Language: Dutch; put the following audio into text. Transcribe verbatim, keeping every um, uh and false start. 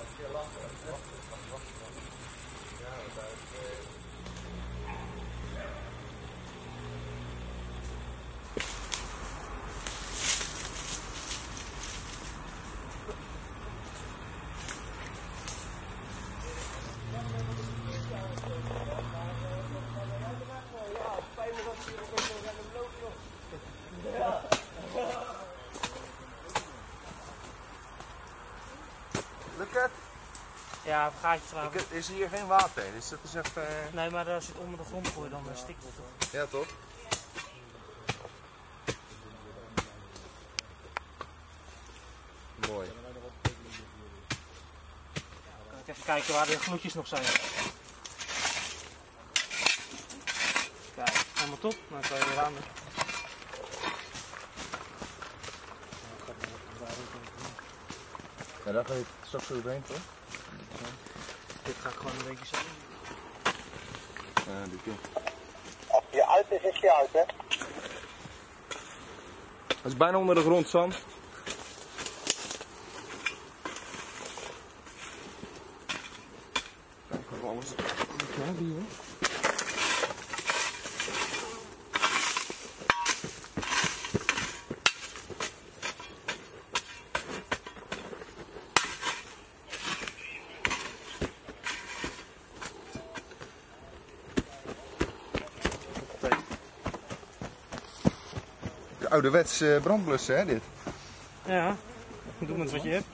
Lukt het? Ja, een gaatje trouwens. Ik, is hier geen water in, dus dat is echt... Uh... Nee, maar als je het onder de grond gooit, dan uh, stikt het toch? Ja, toch? Mooi. Even kijken waar de gloedjes nog zijn. Kijk, helemaal top. Dan kan je weer aan. Ja, daar ga je straks zo doorheen, toch? Dit ga ik gewoon een beetje zo doen. Ja, die kan. Als je uit is, is je uit, hè? Het is bijna onder de grond, Sam. Kijk of alles. Ja, die hoor. Ouderwets uh, brandblussen, hè, dit? Ja, doe met wat je hebt.